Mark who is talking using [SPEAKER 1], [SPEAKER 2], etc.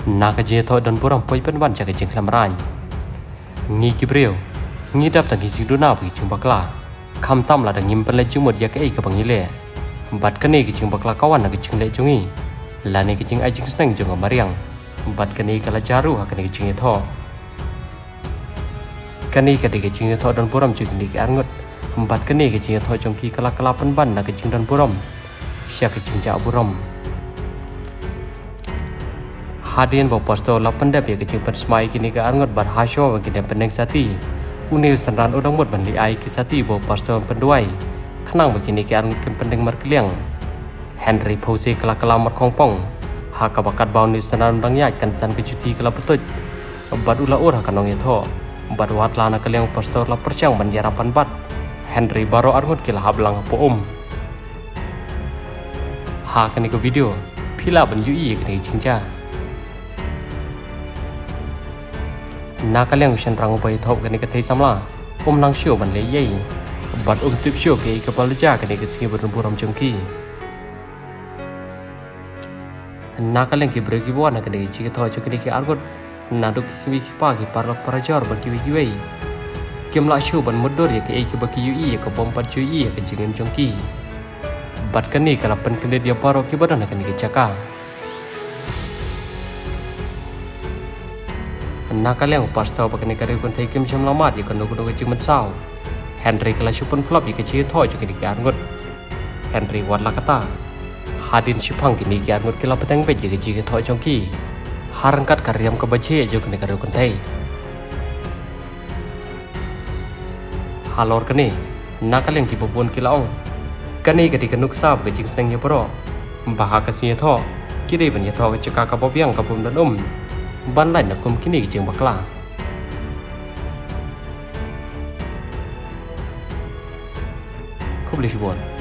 [SPEAKER 1] Nak je tho dan puram poi pen ban jaga jing lamran ngi kibreu ngi dap tang jing duna pi jing bakla kham tam la dang ngim pen le jing mod ya ke ka bang ile bat kane ki jing bakla kawan na ki jing le jungi la ne ki jing ai jing snang jong mariang bat kane kala jaru ha kane ki jing tho kane ka de ki jing tho dan puram jing ni ki arngot bat kane ki jing tho jong ki kala kala pen ban na ki jing dan puram sya ki jing ja buram Hadian bawa posto lapan dap ya kecing persmai kini ke arngot bar hasyo bagi dan peneng sati. Uneu sanran udang mut bandi ai ki sati bawa posto penduai. Kenang begini ke arngot ken peneng markeliang. Henry Pose kala kala mar kongpong. Ha ka bakat bau ni sanran udang yak kan can ke cuti kala betuj. Bad ula ur ha kanong etho. Bad wat lana keliang posto la persiang ban yarapan bat. Henry baro arngot kila hablang po Ha kini ke video. Pila ban yui kini cingja. Nakaliang usian rangu pai thop kani ka thei samla nang sio ban le yei bat tip sio ke ka palja kani ka singi buram jongki nakaliang ki breki bona kani chi ka tho kani ki argot naduk ki pa ki parlok parajar ban ki wei kimla sio ban mudur ya ke ki baki ui ka bom pat chui ka jingem jongki bat kani kala pen kani dia paro ki badan kani ki caka Nakaliang pastau pakai negara pun thai kim jam lamat ya kanu kanu kecing mensau Henry kala supun flop ya kecing thoi jo kini kiarngot Henry wan la kata hadin sipang kini kiarngot kila peteng bet ya kecing thoi jongki harangkat karyam ke bace jo kini negara pun thai halor kini nakaliang ki bobon kila ong kani kadi kanuk sab kecing teng ya pro baha kasih tho kiri ban ya tho kecika ka bobiang ka bum dan ban lain nak kum kini jeng bakla kau boleh cuba